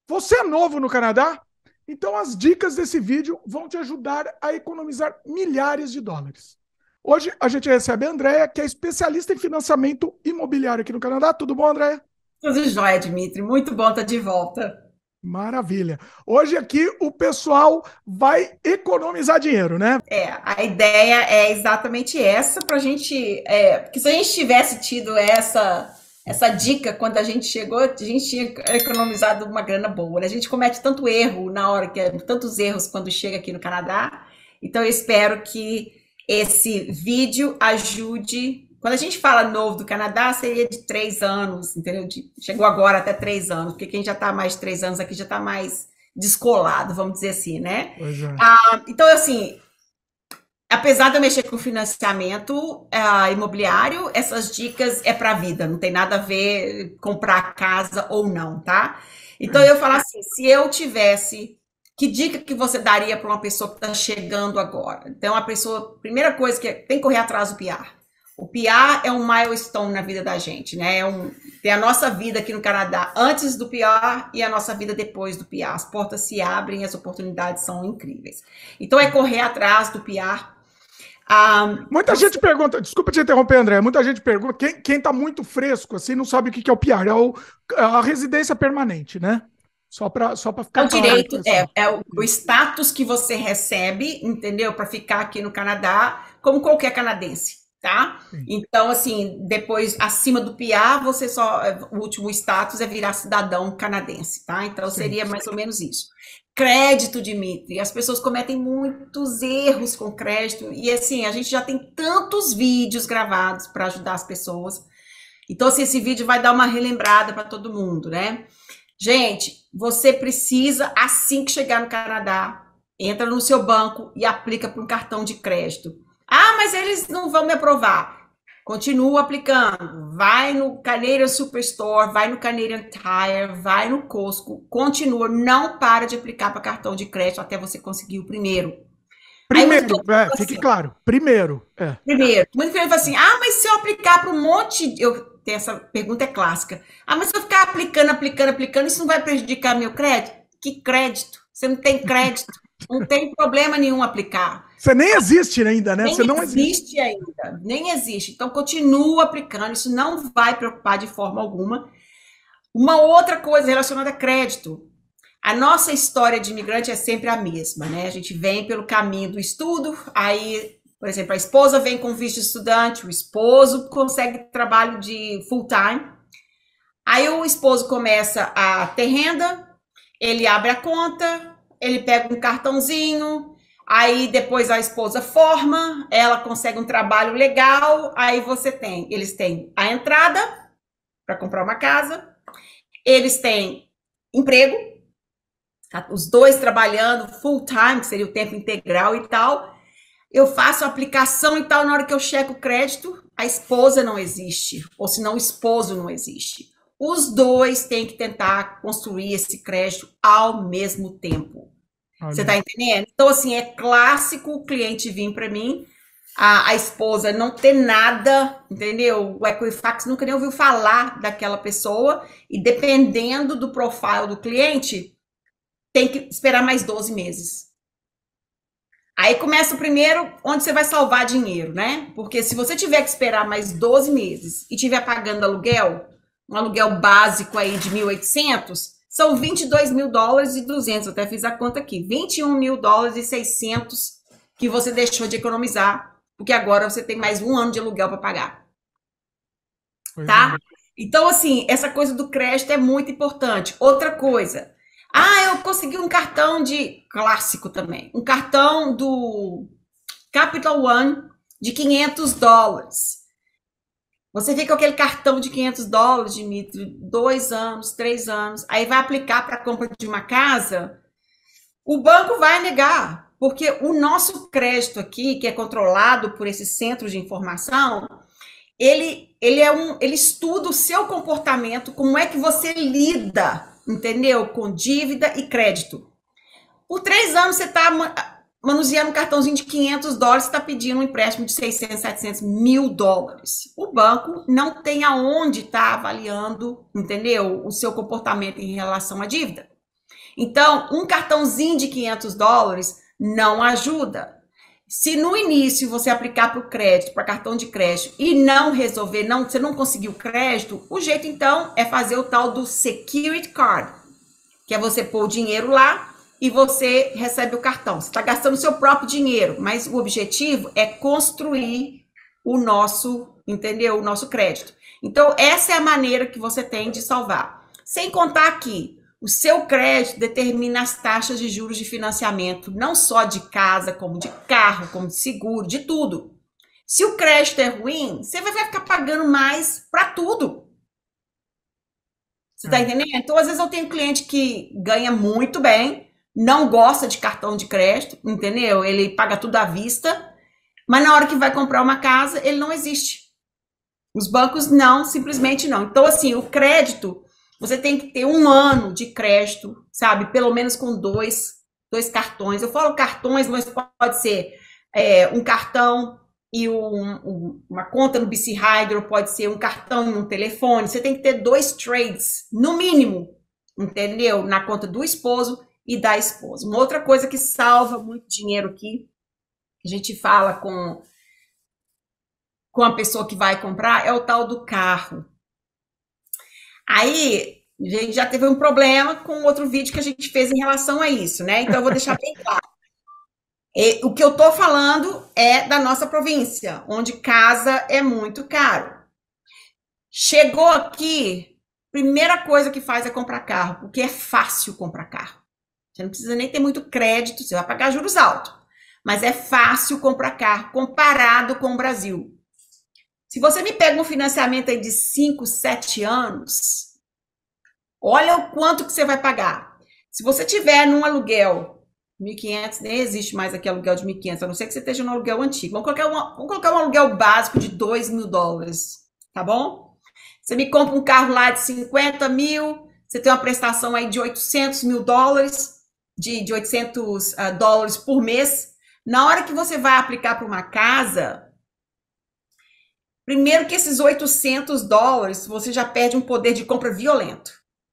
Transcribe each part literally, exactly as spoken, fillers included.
Você é novo no Canadá? Então as dicas desse vídeo vão te ajudar a economizar milhares de dólares. Hoje a gente recebe a Andrea, que é especialista em financiamento imobiliário aqui no Canadá. Tudo bom, Andrea? Tudo jóia, Dimitri. Muito bom estar de volta. Maravilha. Hoje aqui o pessoal vai economizar dinheiro, né? É, a ideia é exatamente essa para a gente. É, porque se a gente tivesse tido essa, essa dica quando a gente chegou, a gente tinha economizado uma grana boa, né? A gente comete tanto erro na hora que tantos erros quando chega aqui no Canadá. Então eu espero que esse vídeo ajude. Quando a gente fala novo do Canadá, seria de três anos, entendeu? De- chegou agora até três anos, porque quem já está mais de três anos aqui já está mais descolado, vamos dizer assim, né? Pois é. Ah, então, assim, apesar de eu mexer com financiamento uh, imobiliário, essas dicas é para a vida, não tem nada a ver comprar casa ou não, tá? Então eu falo assim, se eu tivesse, que dica que você daria para uma pessoa que está chegando agora? Então a pessoa, primeira coisa que é, tem que correr atrás do P R. O P R é um milestone na vida da gente, né? É um, tem a nossa vida aqui no Canadá antes do P R e a nossa vida depois do P R. As portas se abrem, as oportunidades são incríveis. Então é correr atrás do P R. Ah, Muita você gente pergunta, desculpa te interromper, André. Muita gente pergunta, quem, quem tá muito fresco assim não sabe o que que é o P R, é o, a residência permanente, né? Só para só para é ficar o claro para o direito, é, pessoal. é o, o Isso. status que você recebe, entendeu? Para ficar aqui no Canadá, como qualquer canadense, tá? Sim, Então, assim, depois, acima do P R, você só. O último status é virar cidadão canadense, tá? Então, sim. seria mais ou menos isso. Crédito, Dimitri. As pessoas cometem muitos erros com crédito. E, assim, a gente já tem tantos vídeos gravados para ajudar as pessoas. Então, assim, esse vídeo vai dar uma relembrada para todo mundo, né? Gente, você precisa, assim que chegar no Canadá, entra no seu banco e aplica para um cartão de crédito. Ah, mas eles não vão me aprovar. Continua aplicando. Vai no Canadian Superstore, vai no Canadian Tire, vai no Costco. Continua. Não para de aplicar para cartão de crédito até você conseguir o primeiro. Aí muita Primeiro, gente é, fala fique assim, claro, primeiro, é. primeiro, muita gente fala assim, ah, mas se eu aplicar para um monte, de... eu tenho essa pergunta é clássica. Ah, mas se eu ficar aplicando, aplicando, aplicando, isso não vai prejudicar meu crédito? Que crédito? Você não tem crédito. Não tem problema nenhum aplicar. Você nem existe ainda, né? Nem Você não existe. existe ainda, nem existe. Então continua aplicando, isso não vai preocupar de forma alguma. Uma outra coisa relacionada a crédito. A nossa história de imigrante é sempre a mesma, né? A gente vem pelo caminho do estudo, aí, por exemplo, a esposa vem com visto de estudante, o esposo consegue trabalho de full time, aí o esposo começa a ter renda, ele abre a conta, ele pega um cartãozinho, aí depois a esposa forma, ela consegue um trabalho legal, aí você tem, eles têm a entrada para comprar uma casa, eles têm emprego, tá? Os dois trabalhando full time, que seria o tempo integral e tal. Eu faço a aplicação e tal, na hora que eu checo o crédito, a esposa não existe, ou se não, o esposo não existe. Os dois têm que tentar construir esse crédito ao mesmo tempo. Você Olha tá aí. entendendo? Então, assim, é clássico o cliente vir para mim, a, a esposa não ter nada, entendeu? O Equifax nunca nem ouviu falar daquela pessoa, e dependendo do profile do cliente, tem que esperar mais doze meses. Aí começa o primeiro, onde você vai salvar dinheiro, né? Porque se você tiver que esperar mais doze meses e tiver pagando aluguel, um aluguel básico aí de mil e oitocentos, são vinte e dois mil dólares e duzentos. Eu até fiz a conta aqui. vinte e um mil dólares e seiscentos que você deixou de economizar, porque agora você tem mais um ano de aluguel para pagar, Pois é. tá? Então, assim, essa coisa do crédito é muito importante. Outra coisa, ah, eu consegui um cartão de clássico também, um cartão do Capital One de quinhentos dólares. Você fica com aquele cartão de quinhentos dólares, Dimitri, dois anos, três anos, aí vai aplicar para a compra de uma casa, o banco vai negar, porque o nosso crédito aqui, que é controlado por esse centro de informação, ele, ele é um, ele estuda o seu comportamento, como é que você lida, entendeu? Com dívida e crédito. Por três anos você está manuseando um cartãozinho de quinhentos dólares, está pedindo um empréstimo de seiscentos, setecentos mil dólares. O banco não tem aonde estar tá avaliando, entendeu? O seu comportamento em relação à dívida. Então, um cartãozinho de quinhentos dólares não ajuda. Se no início você aplicar para o crédito, para cartão de crédito, e não resolver, não, você não conseguiu crédito, o jeito então é fazer o tal do Security Card, que é você pôr o dinheiro lá e você recebe o cartão. Você está gastando o seu próprio dinheiro, mas o objetivo é construir o nosso, entendeu? O nosso crédito. Então, essa é a maneira que você tem de salvar. Sem contar que o seu crédito determina as taxas de juros de financiamento, não só de casa, como de carro, como de seguro, de tudo. Se o crédito é ruim, você vai ficar pagando mais para tudo. Você tá entendendo? Então, às vezes eu tenho cliente que ganha muito bem, não gosta de cartão de crédito, entendeu? Ele paga tudo à vista, mas na hora que vai comprar uma casa, ele não existe. Os bancos não, simplesmente não. Então, assim, o crédito... Você tem que ter um ano de crédito, sabe? Pelo menos com dois, dois cartões. Eu falo cartões, mas pode ser é, um cartão e um, um, uma conta no B C Hydro, pode ser um cartão e um telefone. Você tem que ter dois trades, no mínimo, entendeu? Na conta do esposo e da esposa. Uma outra coisa que salva muito dinheiro aqui, que a gente fala com, com a pessoa que vai comprar, é o tal do carro. Aí, a gente já teve um problema com outro vídeo que a gente fez em relação a isso, né? Então, eu vou deixar bem claro. E, o que eu tô falando é da nossa província, onde casa é muito caro. Chegou aqui, primeira coisa que faz é comprar carro, porque é fácil comprar carro. Você não precisa nem ter muito crédito, você vai pagar juros altos. Mas é fácil comprar carro comparado com o Brasil. Se você me pega um financiamento aí de cinco, sete anos, olha o quanto que você vai pagar. Se você tiver num aluguel, mil e quinhentos, nem existe mais aqui aluguel de mil e quinhentos, a não ser que você esteja no aluguel antigo. Vamos colocar, uma, vamos colocar um aluguel básico de dois mil dólares, tá bom? Você me compra um carro lá de cinquenta mil, você tem uma prestação aí de oitocentos mil dólares, de, de oitocentos uh, dólares por mês. Na hora que você vai aplicar para uma casa... Primeiro que esses oitocentos dólares, você já perde um poder de compra violento.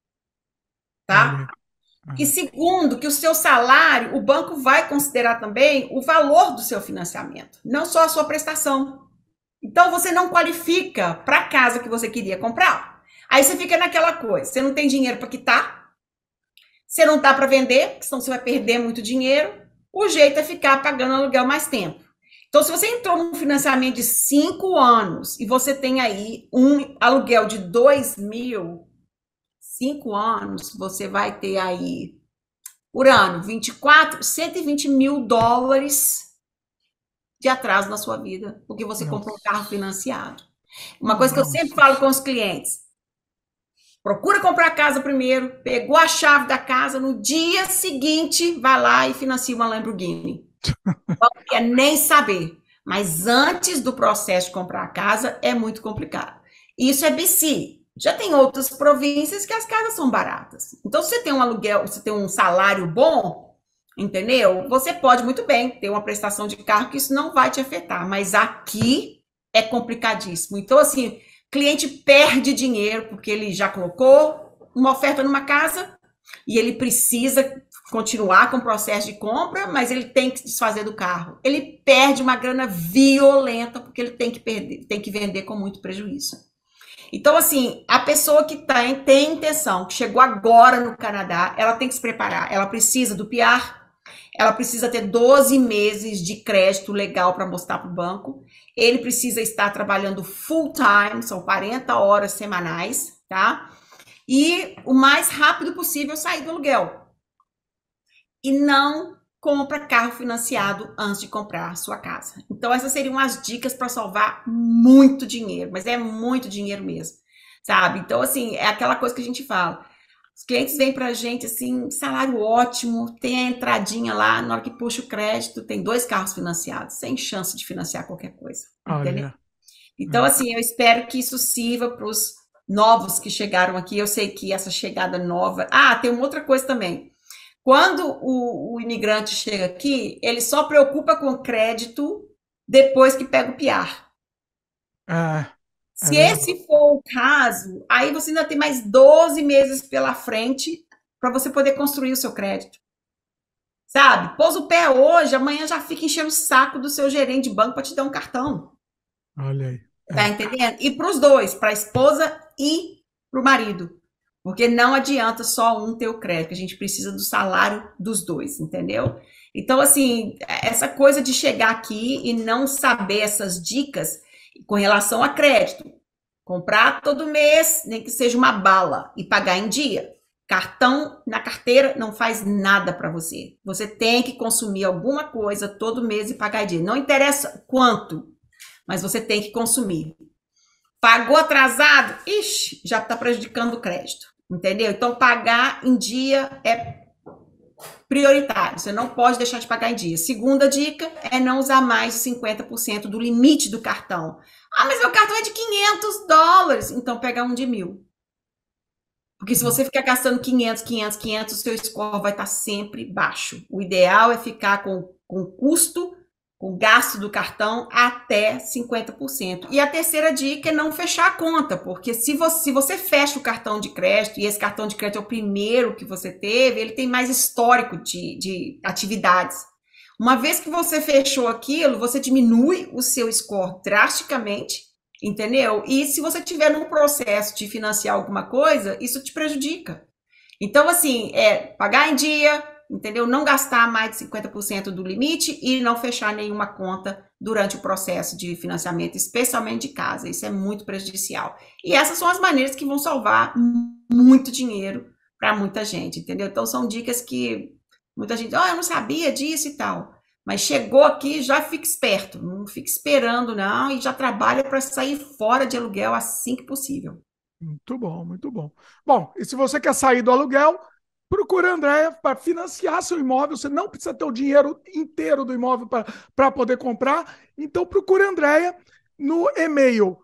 Tá? E segundo, que o seu salário, o banco vai considerar também o valor do seu financiamento, não só a sua prestação. Então, você não qualifica para a casa que você queria comprar. Aí você fica naquela coisa, você não tem dinheiro para quitar, você não tá para vender, senão você vai perder muito dinheiro. O jeito é ficar pagando aluguel mais tempo. Então, se você entrou num financiamento de cinco anos e você tem aí um aluguel de dois mil, cinco anos, você vai ter aí, por ano, vinte e quatro, cento e vinte mil dólares de atraso na sua vida, porque você Nossa. comprou um carro financiado. Uma coisa Nossa. que eu sempre falo com os clientes, procura comprar a casa primeiro, pegou a chave da casa, no dia seguinte, vai lá e financia uma Lamborghini. Não quer nem saber. Mas antes do processo de comprar a casa, é muito complicado. Isso é B C. Já tem outras províncias que as casas são baratas. Então, se você tem um aluguel, você tem um salário bom, entendeu? Você pode muito bem ter uma prestação de carro que isso não vai te afetar. Mas aqui é complicadíssimo. Então, assim, cliente perde dinheiro porque ele já colocou uma oferta numa casa e ele precisa continuar com o processo de compra, mas ele tem que se desfazer do carro. Ele perde uma grana violenta porque ele tem que perder, tem que vender com muito prejuízo. Então, assim, a pessoa que tá, tem intenção, que chegou agora no Canadá, ela tem que se preparar. Ela precisa do P R, ela precisa ter doze meses de crédito legal para mostrar para o banco. Ele precisa estar trabalhando full time, são quarenta horas semanais, tá? E o mais rápido possível sair do aluguel. E não compra carro financiado antes de comprar a sua casa. Então, essas seriam as dicas para salvar muito dinheiro, mas é muito dinheiro mesmo, sabe? Então, assim, é aquela coisa que a gente fala. Os clientes vêm pra gente, assim, salário ótimo, tem a entradinha lá, na hora que puxa o crédito, tem dois carros financiados, sem chance de financiar qualquer coisa, entendeu? Olha. Então, assim, eu espero que isso sirva para os novos que chegaram aqui. Eu sei que essa chegada nova... Ah, tem uma outra coisa também. Quando o, o imigrante chega aqui, ele só preocupa com crédito depois que pega o P R. Ah, Se é esse for o caso, aí você ainda tem mais doze meses pela frente para você poder construir o seu crédito. Sabe? Pôs o pé hoje, amanhã já fica enchendo o saco do seu gerente de banco para te dar um cartão. Olha aí. É. Tá entendendo? E para os dois, para a esposa e para o marido. Porque não adianta só um ter o crédito, a gente precisa do salário dos dois, entendeu? Então, assim, essa coisa de chegar aqui e não saber essas dicas com relação a crédito. Comprar todo mês, nem que seja uma bala, e pagar em dia. Cartão na carteira não faz nada para você. Você tem que consumir alguma coisa todo mês e pagar em dia. Não interessa quanto, mas você tem que consumir. Pagou atrasado? Ixi, já está prejudicando o crédito. Entendeu? Então, pagar em dia é prioritário. Você não pode deixar de pagar em dia. Segunda dica é não usar mais de cinquenta por cento do limite do cartão. Ah, mas meu cartão é de quinhentos dólares. Então, pega um de mil. Porque se você ficar gastando quinhentos, quinhentos, quinhentos, o seu score vai estar sempre baixo. O ideal é ficar com, com custo, com gasto do cartão até cinquenta por cento. E a terceira dica é não fechar a conta, porque se você, se você fecha o cartão de crédito, e esse cartão de crédito é o primeiro que você teve, ele tem mais histórico de, de atividades. Uma vez que você fechou aquilo, você diminui o seu score drasticamente, entendeu? E se você tiver num processo de financiar alguma coisa, isso te prejudica. Então, assim, é pagar em dia, entendeu? Não gastar mais de cinquenta por cento do limite e não fechar nenhuma conta durante o processo de financiamento, especialmente de casa. Isso é muito prejudicial. E essas são as maneiras que vão salvar muito dinheiro para muita gente, entendeu? Então, são dicas que muita gente, oh, eu não sabia disso e tal. Mas chegou aqui, já fica esperto. Não fica esperando, não, e já trabalha para sair fora de aluguel assim que possível. Muito bom, muito bom. Bom, e se você quer sair do aluguel, procura a Andréia para financiar seu imóvel. Você não precisa ter o dinheiro inteiro do imóvel para poder comprar. Então, procure a Andréia no e-mail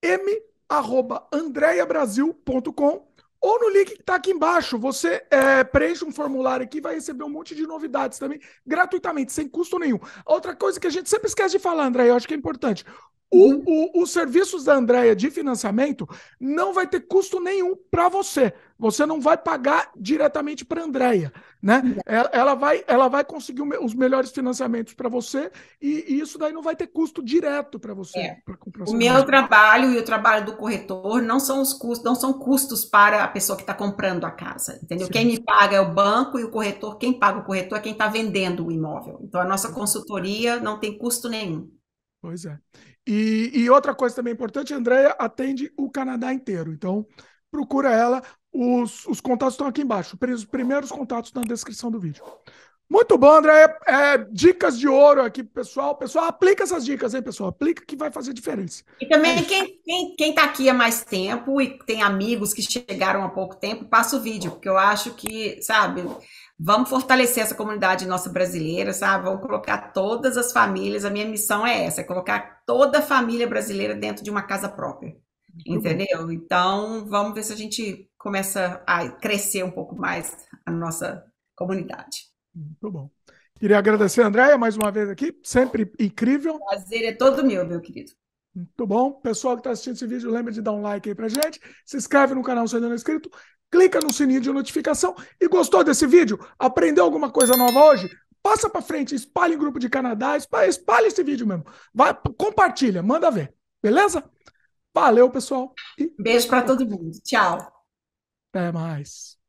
m arroba andreia brasil ponto com ou no link que está aqui embaixo. Você é, preenche um formulário aqui e vai receber um monte de novidades também, gratuitamente, sem custo nenhum. Outra coisa que a gente sempre esquece de falar, Andréia, eu acho que é importante. O, o, os serviços da Andréia de financiamento não vai ter custo nenhum para você. Você não vai pagar diretamente para a Andréia, né? Ela, ela, vai, ela vai conseguir os melhores financiamentos para você e, e isso daí não vai ter custo direto para você. É. Comprar o meu trabalho e o trabalho do corretor não são os custos, não são custos para a pessoa que está comprando a casa, entendeu? Sim. Quem me paga é o banco e o corretor, quem paga o corretor é quem está vendendo o imóvel. Então a nossa consultoria não tem custo nenhum. Pois é. E, e outra coisa também importante, a Andréia atende o Canadá inteiro. Então, procura ela. Os, os contatos estão aqui embaixo. Os primeiros contatos na descrição do vídeo. Muito bom, Andréia. É, dicas de ouro aqui, pessoal. Pessoal, aplica essas dicas, hein, pessoal? Aplica que vai fazer diferença. E também é quem, quem, quem tá aqui há mais tempo e tem amigos que chegaram há pouco tempo, passa o vídeo, porque eu acho que, sabe... Vamos fortalecer essa comunidade nossa brasileira, sabe? Vamos colocar todas as famílias. A minha missão é essa, é colocar toda a família brasileira dentro de uma casa própria. Muito entendeu? Bom. Então, vamos ver se a gente começa a crescer um pouco mais a nossa comunidade. Muito bom. Queria agradecer a Andréia mais uma vez aqui, sempre incrível. O prazer é todo meu, meu querido. Muito bom. Pessoal que está assistindo esse vídeo, lembra de dar um like aí pra gente. Se inscreve no canal se ainda não é inscrito. Clica no sininho de notificação. E gostou desse vídeo? Aprendeu alguma coisa nova hoje? Passa para frente, espalhe em grupo de Canadá, espalhe, espalhe esse vídeo mesmo. Vai, compartilha, manda ver. Beleza? Valeu, pessoal. E... Beijo para todo mundo. Tchau. Até mais.